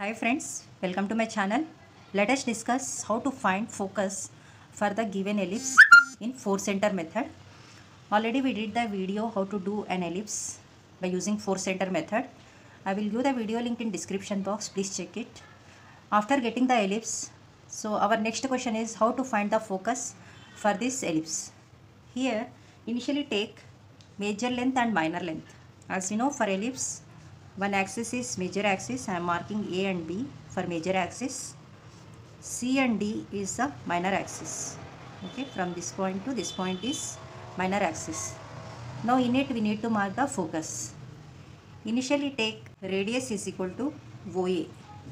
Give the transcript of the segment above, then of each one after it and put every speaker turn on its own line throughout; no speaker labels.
Hi friends, welcome to my channel. Let us discuss how to find focus for the given ellipse in 4 center method. Already we did the video how to do an ellipse by using 4 center method. I will give the video link in description box, please check it. After getting the ellipse, so our next question is how to find the focus for this ellipse. Here initially take major length and minor length. As you know, for ellipse one axis is major axis. I am marking A and B for major axis. C and D is the minor axis. Okay, from this point to this point is minor axis. Now in it we need to mark the focus. Initially take radius is equal to OA.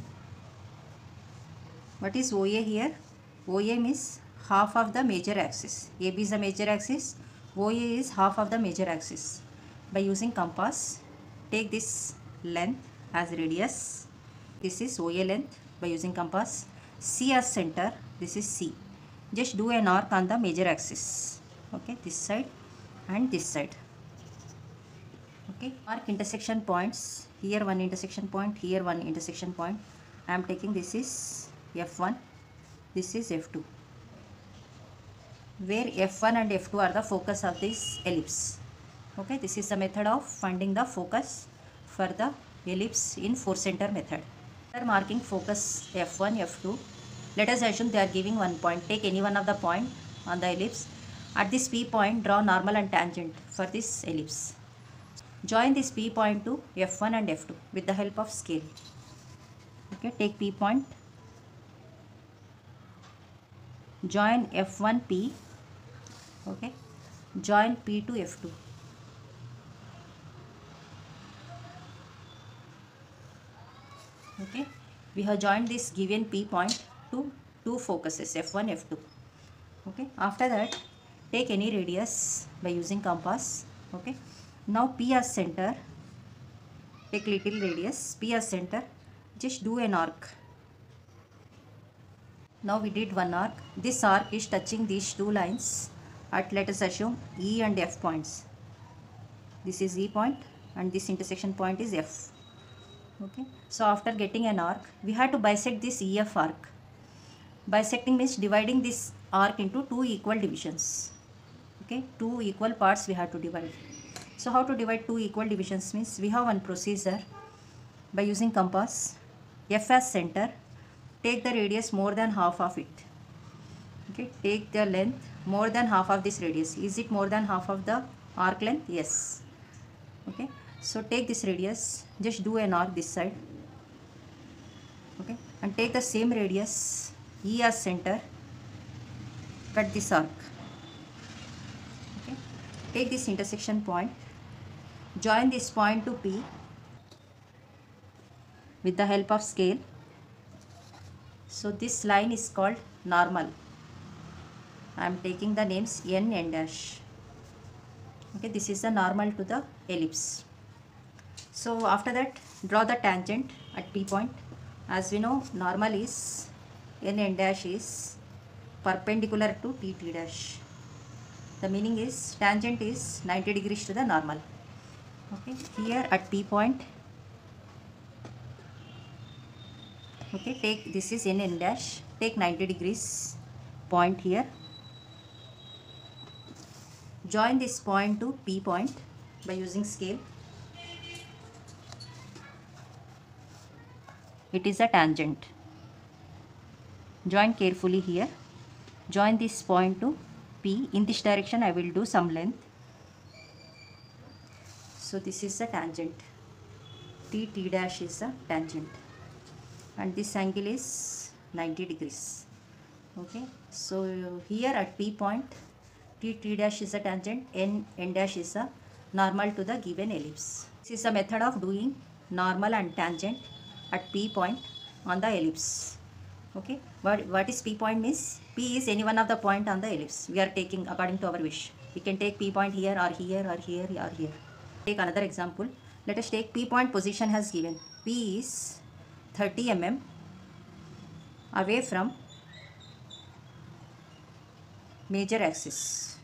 What is OA here? OA means half of the major axis. AB is the major axis. OA is half of the major axis. By using compass, take this length as radius. This is OA length by using compass. C as center. This is C. Just do an arc on the major axis. Okay, this side and this side. Okay, mark intersection points. Here one intersection point, here one intersection point. I am taking this is F1, this is F2. Where F1 and F2 are the focus of this ellipse. Okay, this is the method of finding the focus for the ellipse in 4 center method. After marking focus F1, F2, let us assume they are giving one point. Take any one of the point on the ellipse. At this P point, draw normal and tangent for this ellipse. Join this P point to F1 and F2 with the help of scale. Okay, take P point. Join F1 P. Okay, join P to F2. Okay, we have joined this given P point to two focuses F1, F2. Okay, after that take any radius by using compass. Okay, now P as center, take little radius, P as center, just do an arc. Now we did one arc. This arc is touching these two lines at, let us assume, E and F points. This is E point and this intersection point is F. Okay, so after getting an arc, we have to bisect this EF arc. Bisecting means dividing this arc into two equal divisions. Okay, two equal parts we have to divide. So how to divide two equal divisions means we have one procedure by using compass. F as center, take the radius more than half of it. Okay, take the length more than half of this radius. Is it more than half of the arc length? Yes. Okay, so take this radius, just do an arc this side. Okay, and take the same radius, E as center, cut this arc. Okay, take this intersection point, join this point to P with the help of scale. So this line is called normal. I am taking the names N and dash. Okay, this is the normal to the ellipse. So after that, draw the tangent at P point. As we know, normal is N and dash is perpendicular to T dash. The meaning is tangent is 90 degrees to the normal. Okay, here at P point. Okay, take this is N and dash. Take 90 degrees point here. Join this point to P point by using scale. It is a tangent. Join carefully here. Join this point to P. In this direction I will do some length. So this is the tangent. T dash is a tangent. And this angle is 90 degrees. Okay. So here at P point, T dash is a tangent, N dash is a normal to the given ellipse. This is a method of doing normal and tangent at P point on the ellipse. Okay, what is P point means? P is any one of the point on the ellipse. We are taking according to our wish. We can take P point here or here or here or here. Take another example. Let us take P point position has given. P is 30 mm away from major axis.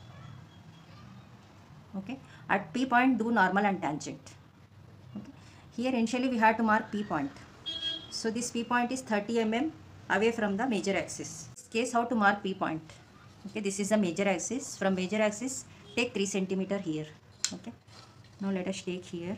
Okay, at P point do normal and tangent. Okay, Here initially we have to mark P point. So this P point is 30 mm away from the major axis. In this case, how to mark P point? Okay, this is the major axis. From major axis, take 3 centimeter here. Okay, now let us take here.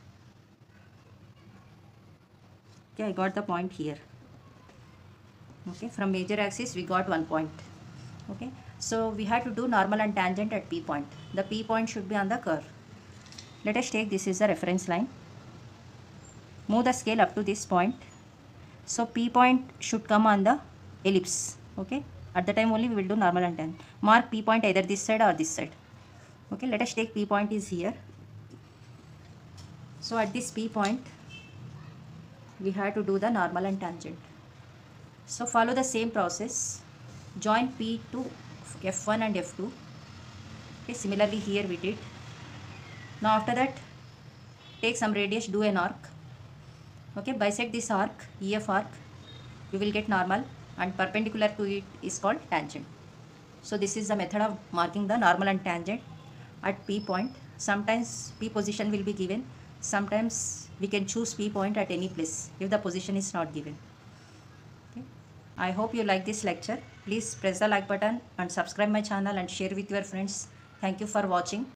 Okay, I got the point here. Okay, from major axis we got 1 point. Okay, so we have to do normal and tangent at P point. The P point should be on the curve. Let us take this is the reference line. Move the scale up to this point. So P point should come on the ellipse. Okay, at the time only we will do normal and tangent. Mark P point either this side or this side. Okay, let us take P point is here. So at this P point we have to do the normal and tangent. So follow the same process. Join P to F1 and F2. Okay, similarly here we did. Now after that, take some radius, do an arc. Okay, bisect this arc, EF arc. You will get normal, and perpendicular to it is called tangent. So this is the method of marking the normal and tangent at P point. Sometimes P position will be given. Sometimes we can choose P point at any place if the position is not given. Okay. I hope you like this lecture. Please press the like button and subscribe my channel and share with your friends. Thank you for watching.